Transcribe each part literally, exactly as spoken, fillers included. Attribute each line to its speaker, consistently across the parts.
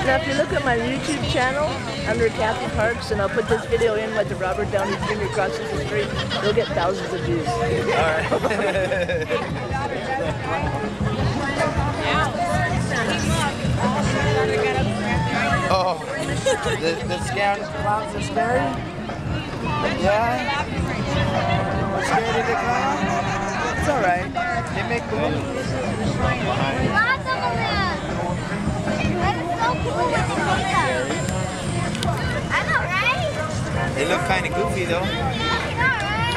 Speaker 1: Now, if you look at my YouTube channel under Kathy Parks, and I'll put this video in with the Robert Downey Junior crosses the street, you'll get thousands of views. All right.
Speaker 2: Oh, the, the scared clowns are scary? Yeah? We're scared of the clown? It's alright. They make balloons.
Speaker 3: Lots of balloons. That is so cool when they do that. I know, right?
Speaker 2: They look kind of goofy though.
Speaker 3: I know,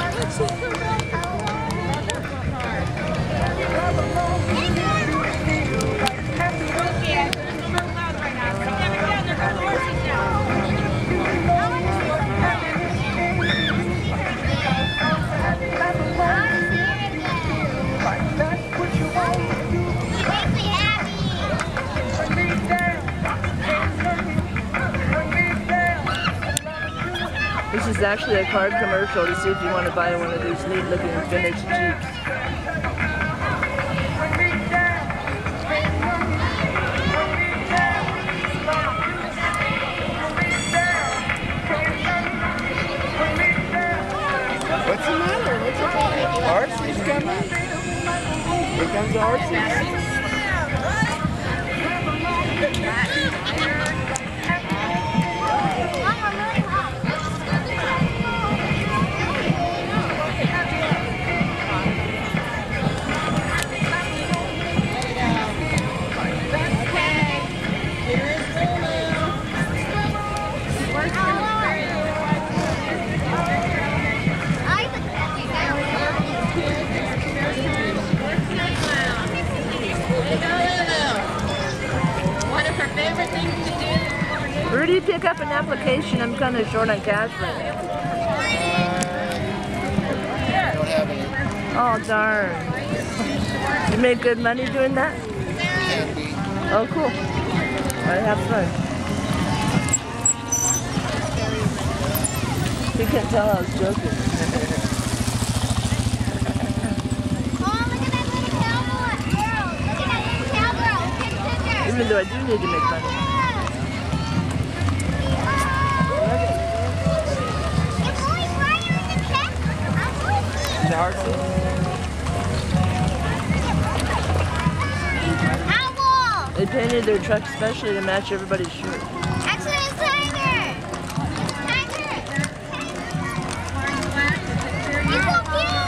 Speaker 1: This is actually a card commercial to see if you want to buy one of these neat looking vintage Jeeps.
Speaker 2: What's the matter? What's the matter? Arcee's coming? Here comes Arcee.
Speaker 1: Rudy, pick up an application. I'm kind of short on cash right now.
Speaker 2: Don't have any.
Speaker 1: Oh, darn. You made good money doing that?
Speaker 2: Can be.
Speaker 1: Oh, cool. All right, have fun. You can't tell I was joking. Even though I do need to make money.
Speaker 2: Is it hard to?
Speaker 1: They painted their truck specially to match everybody's shirt.
Speaker 3: Actually, it's Tiger! Tiger! He's so cute!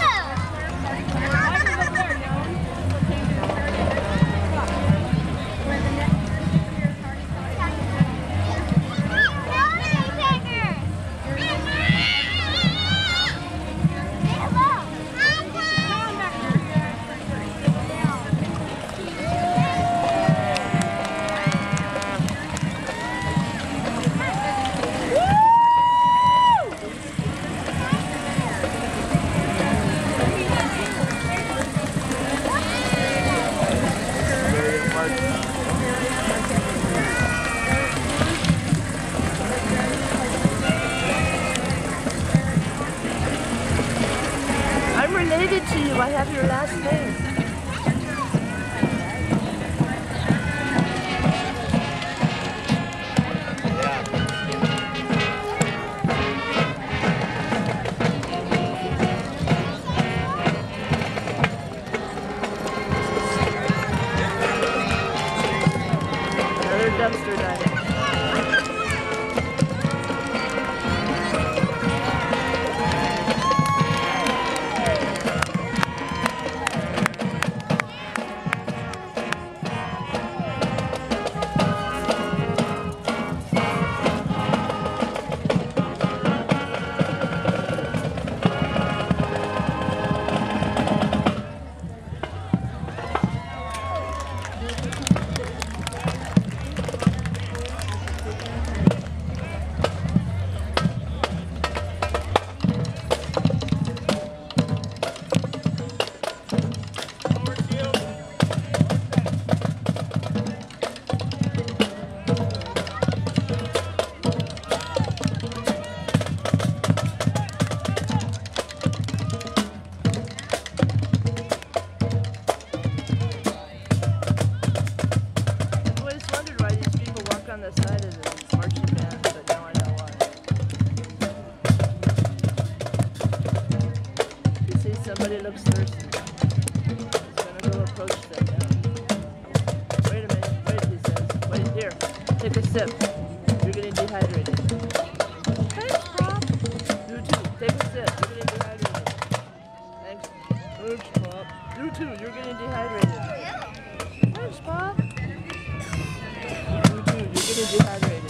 Speaker 1: sip. You're getting dehydrated. Thanks, Pop. You too. Take a sip. You're getting dehydrated. Thanks. Thanks, Pop. You too. You're getting dehydrated. Thanks, Pop. You too. You're getting dehydrated.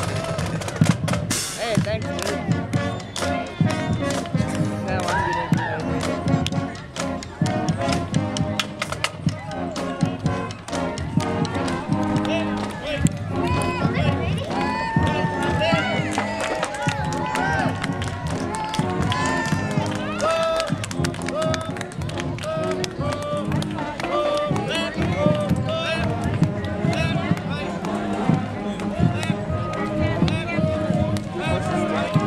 Speaker 1: Hey, thanks, dude. Now I'm getting dehydrated. What's this?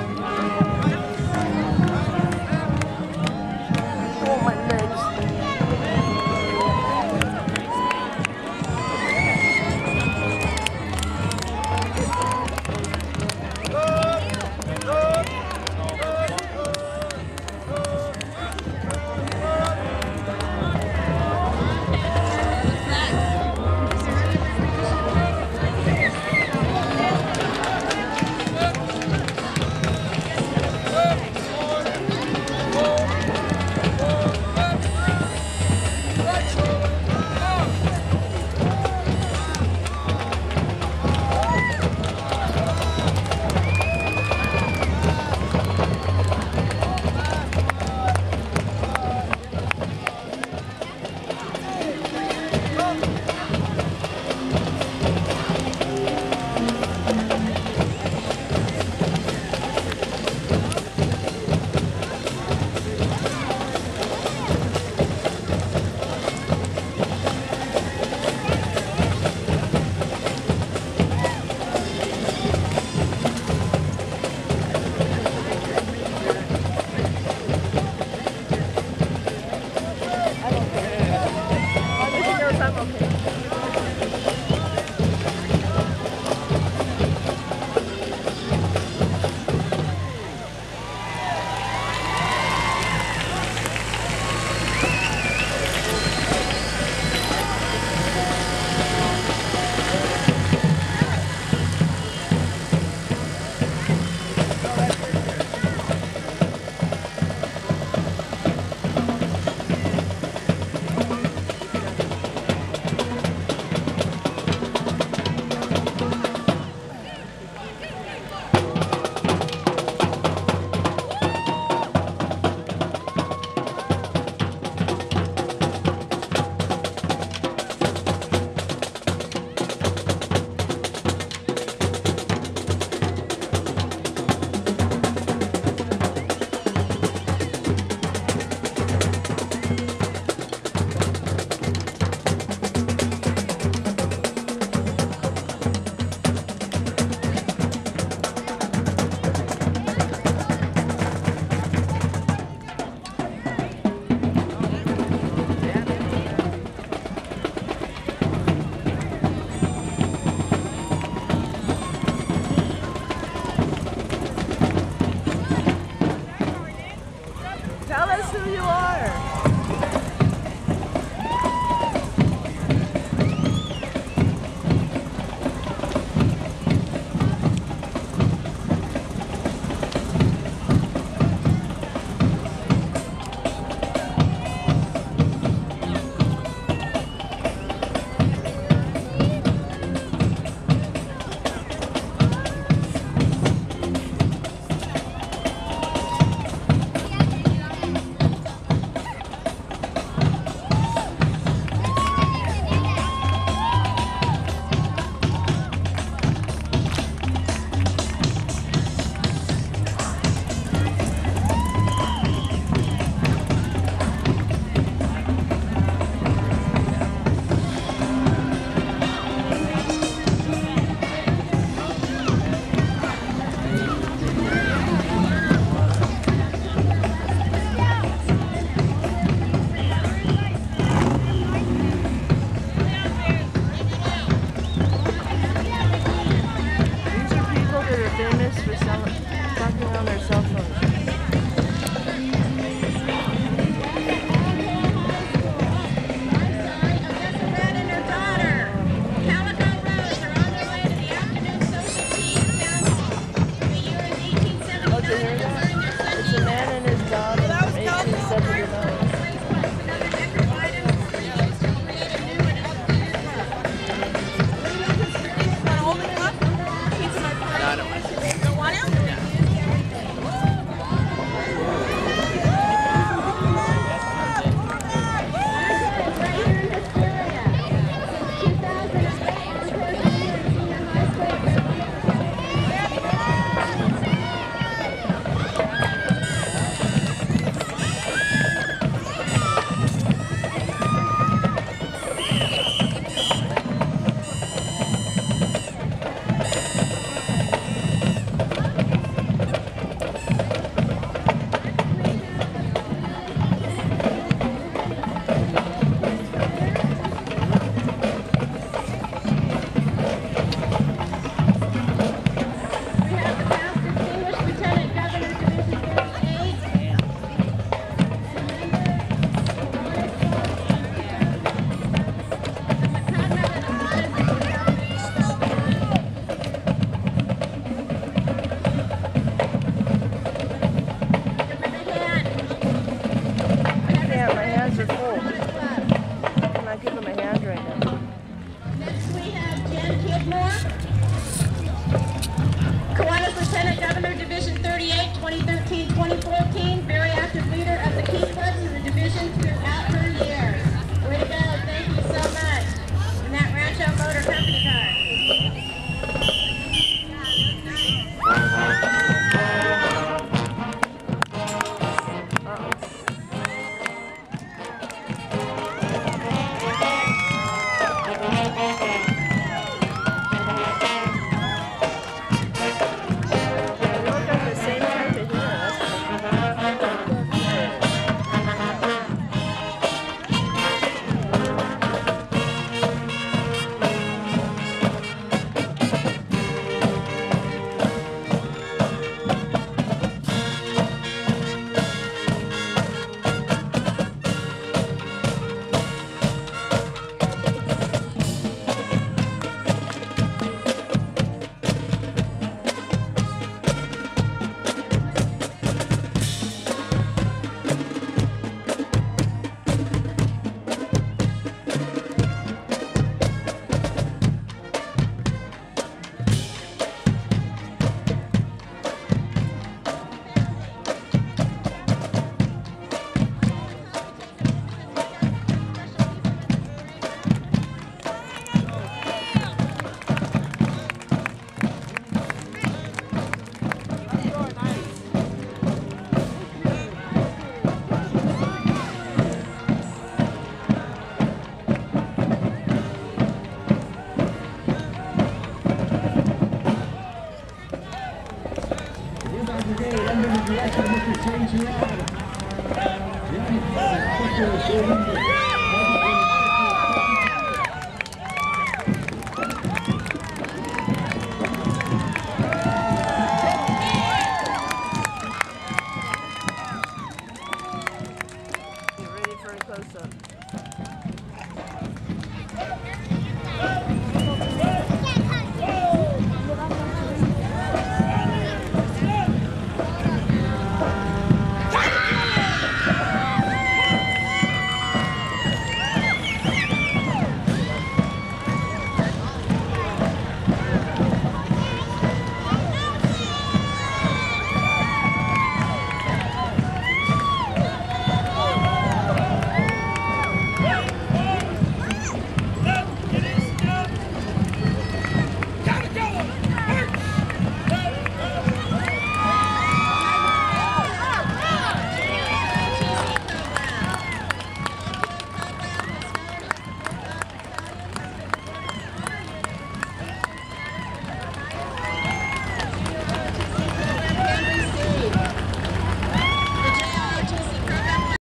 Speaker 4: change your ride. Yeah,